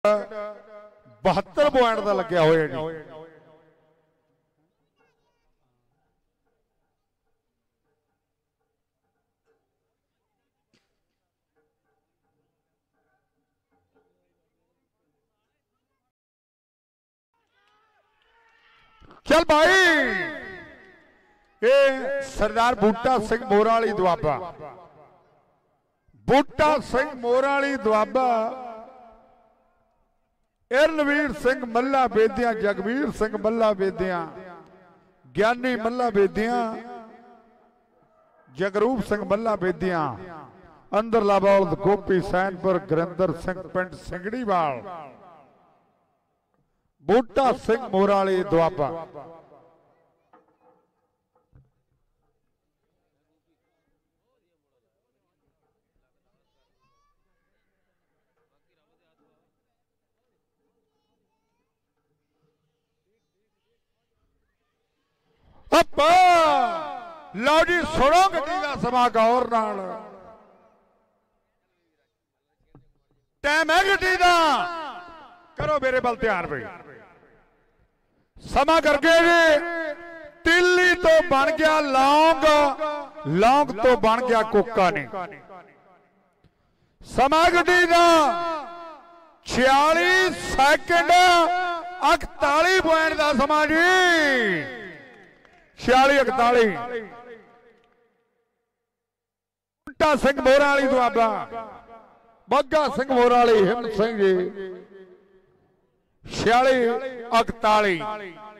72 point ਦਾ ਲੱਗਿਆ ਹੋਇਆ ਜੀ। चल भाई ये सरदार बूटा सिंह मोरा वाली दुआबा, बूटा सिंह मोरा वाली दुआबा, रणवीर सिंह मल्ला बेदियां, जगवीर सिंह मल्ला बेदियां, ज्ञानी मल्ला बेदियां, जगरूप सिंह मल्ला बेदियां, अंदरला बौलद गोपी सैनपुर, गुरिंदर सिंह पिंड सिंगड़ीवाल, बूटा सिंह मोरा वाली दुआबा। लो जी सुनो गड्डी का समा गौर नाल, टाइम है गड्डी का, करो मेरे बल ध्यान भाई। समा करके जी तिल्ली तो बन गया लौंग, लौंग तो बन गया कुक्का ने। समा गड्डी का 46 सैकंड 41 पॉइंट का समा जी, 46-41। बूटा सिंह मोरा वाली दुआबा, बग्गा सिंह मोरा वाली हिम्मत सिंह जी 46-41।